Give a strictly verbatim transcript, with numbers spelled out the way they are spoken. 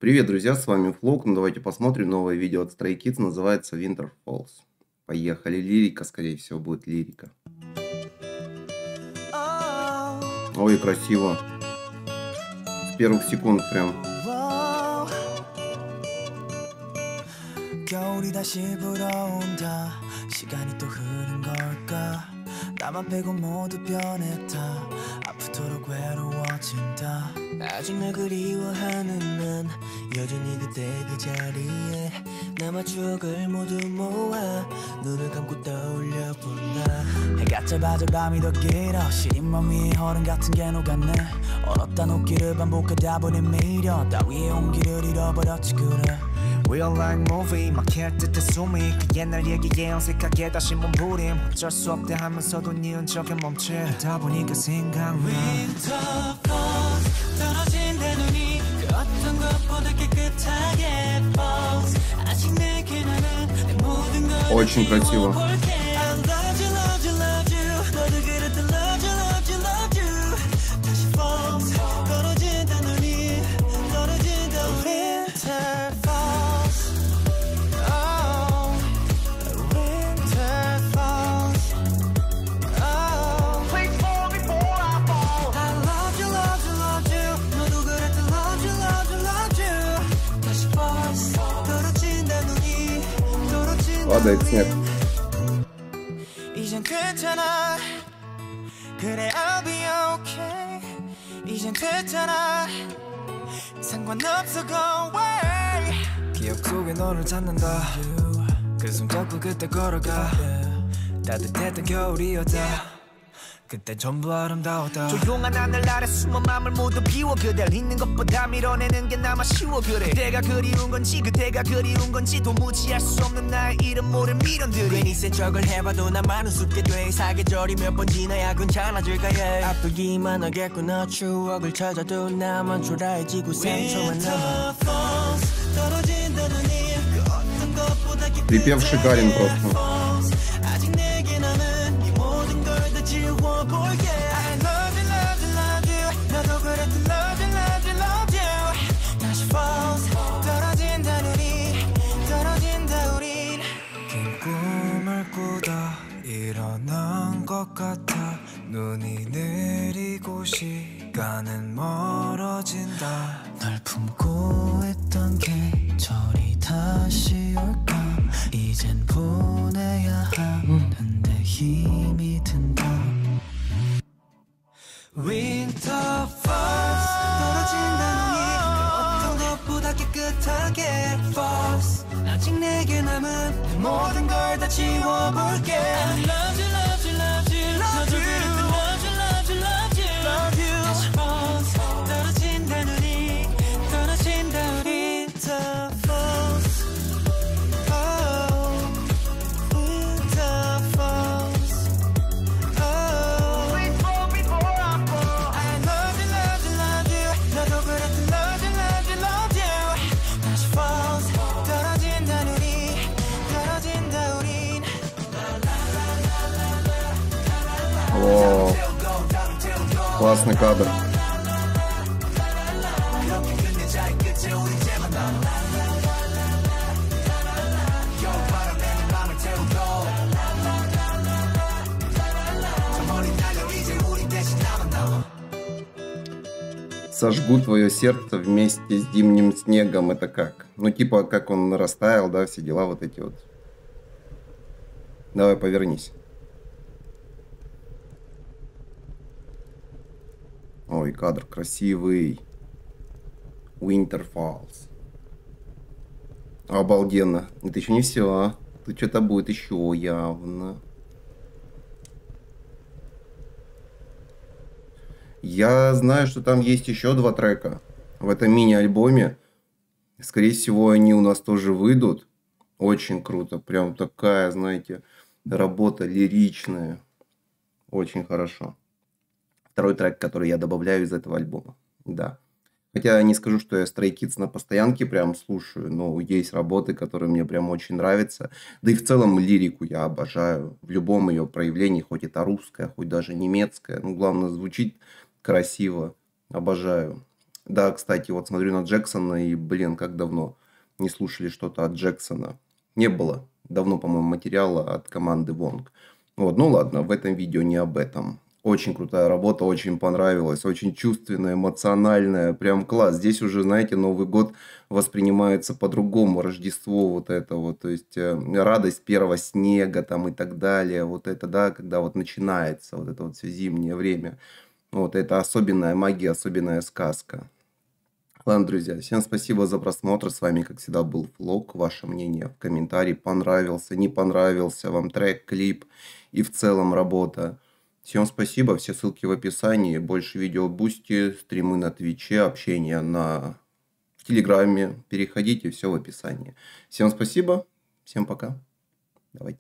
Привет, друзья, с вами Флок. Ну, давайте посмотрим новое видео от Stray Kids, называется Winter Falls. Поехали, лирика, скорее всего, будет лирика. Ой, красиво. С первых секунд прям. 겨울이 다시 불어온다. 시간이 또 흐른 걸까? 나만 빼고 모두 변했다. 아프도록 외로워진다. 아직 날 그리워하는 난 여전히 그때 그 자리에 남아 추억을 모두 모아 눈을 감고 떠올려 본다. 해가 짧아져 밤이 더 길어. 시린 맘 위에 얼음 같은 게 녹았네. 얼었다 녹기를 반복하다 보니 미련 따위의 온기를 잃어버렸지 그래. Real like movie 막힐 듯한 숨이 그 옛날 얘기에 어색하게 다시 몸부림 어쩔 수 없대 하면서도 네 흔적에 멈추다 보니까 생각나. Winter falls 떨어진 내 눈이 그 어떤 것보다 깨끗하게 falls 아직 내게 나는 내 모든 걸 Очень красиво. Падает снег. 이젠 괜찮아. 그래 I'll be okay. 이젠 됐잖아. 상관없어 go away. 기억 속에 너를 찾는다. 그 손잡고 그때 걸어가. 따뜻했던 겨울이었다. 그때 전부 아름다웠다. 조용한 하늘 아래 숨은 맘을 모두 비워. 그댈 잊는 것보다 밀어내는 게 나마 쉬워. 그래 그대가 그리운 건지 그대가 그리운 건지 도무지 알 수 없는 나의 이름 모를 미련들이 괜히 센 척을 해봐도 나만 우습게 돼. 사계절이 몇 번 지나야 괜찮아질까 해. 아프기만 하겠구나. 추억을 찾아도 나만 초라해지고 상처만 남아. Припев шикарен просто. 일어난 것 같아. 눈이 내리고 시간은 멀어진다. 널 품고 있던 계절이 다시 올까? 이젠 보내야 하는데 힘이 든다. Winter falls 떨어진다 눈이 그 어떤 것보다 깨끗하게 falls 아직 내게 남은 내 모든 걸 다 지워볼게. I love you, love you, love you, love you, love you, love you, love you, love you. 다시 falls 떨어진다 눈이 떨어진다 우리. Winter falls, oh, winter falls, oh. Wait for me before I fall. I love you, love you, love you. 나도 그랬던 love you, love you, love you. 다시 falls 떨어진다 눈이 떨어진다 우린. О, классный кадр. Сожгу твое сердце вместе с зимним снегом. Это как? Ну, типа, как он растаял, да, все дела вот эти вот. Давай, повернись. Ой, кадр красивый. Winter Falls. Обалденно. Это еще не все. Тут что-то будет еще явно. Я знаю, что там есть еще два трека в этом мини-альбоме. Скорее всего, они у нас тоже выйдут. Очень круто. Прям такая, знаете, работа лиричная. Очень хорошо. Второй трек, который я добавляю из этого альбома. Да. Хотя не скажу, что я Stray Kids на постоянке прям слушаю, но есть работы, которые мне прям очень нравятся. Да и в целом лирику я обожаю. В любом ее проявлении, хоть это русская, хоть даже немецкая. Ну, главное, звучит красиво. Обожаю. Да, кстати, вот смотрю на Джексона и, блин, как давно не слушали что-то от Джексона. Не было давно, по-моему, материала от команды Вонг. Вот, ну ладно, в этом видео не об этом. Очень крутая работа, очень понравилась, очень чувственная, эмоциональная, прям класс. Здесь уже, знаете, Новый год воспринимается по-другому, Рождество вот это вот, то есть э, радость первого снега там и так далее, вот это, да, когда вот начинается вот это вот все зимнее время. Вот это особенная магия, особенная сказка. Ладно, друзья, всем спасибо за просмотр. С вами, как всегда, был Флог. Ваше мнение в комментарии. Понравился, не понравился вам трек, клип и в целом работа. Всем спасибо. Все ссылки в описании. Больше видео в Бусти, стримы на Твиче, общение на... в Телеграме. Переходите, все в описании. Всем спасибо. Всем пока. Давайте.